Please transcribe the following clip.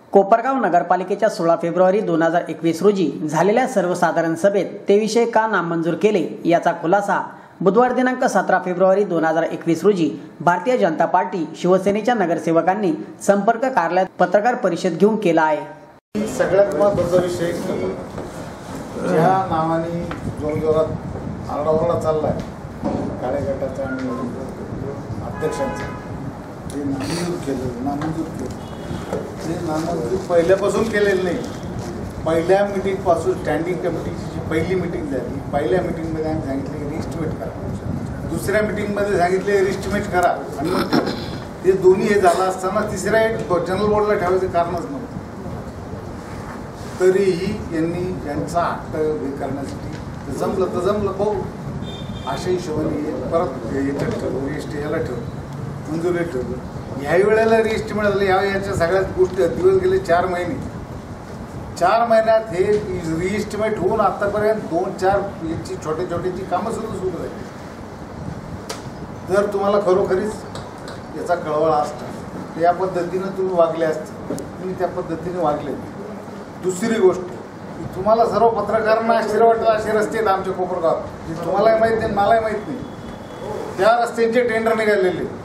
कोपरगाव नगरपालिकेच्या 16 फेब्रुवारी 2021 रोजी झालेल्या सर्वसाधारण सभेत ते विषय का नामंजूर केले याचा खुलासा बुधवार दिनांक 17 फेब्रुवारी 2021 रोजी भारतीय जनता पार्टी शिवसेनेच्या नगरसेवकांनी संपर्क कार्यालयात पत्रकार परिषद घेऊन केला आहे। सगळ्यात महत्त्वाचा विषय ज्या नावाने जोरजोरात आरडाओरडा चाललाय कार्यगटाचा आणि अध्यक्षांचा ते नामंजूर केलं ते नामंजूर पहिल्यापासून केलेलं नाही। पहिल्या मीटिंगपासून स्टँडिंग कमिटीची जी पहिली मीटिंग झाली, पहिल्या मीटिंगमध्ये आम्ही सांगितले रिस्टिमेट करा, दुसऱ्या मीटिंगमध्ये सांगितले रिस्टिमेट करा आणि मग ते दोन्ही हे झालं असताना तिसऱ्या जनरल बोर्डला ठेवायचं कारणच नव्हतं। तरीही यांनी यांचा हट्ट हे करण्यासाठी जमलं तर जमलं पाहू अशा हिशोबाने परत याच्यात ठेवलं, याला ठेवलं, मंजुरी ठेवलं। ह्याही वेळेला रिएस्टिमेट झालं। याच्या सगळ्याच गोष्टी दिवस गेले 4 महिने। 4 महिन्यात हे रिएस्टिमेट होऊन आतापर्यंत 2-4 याची छोटी कामं सुरू झाली। जर तुम्हाला खरोखरीच याचा कळवळा असता तर या पद्धतीनं तुम्ही वागले असते, तुम्ही त्या पद्धतीने वागले। दुसरी गोष्ट, तुम्हाला सर्व पत्रकारांना आश्चर्य वाटलं असे रस्ते आहेत आमच्या कोपरगावात, तुम्हालाही माहीत नाही मलाही माहीत नाही। त्या रस्त्यांचे टेंडर निघालेले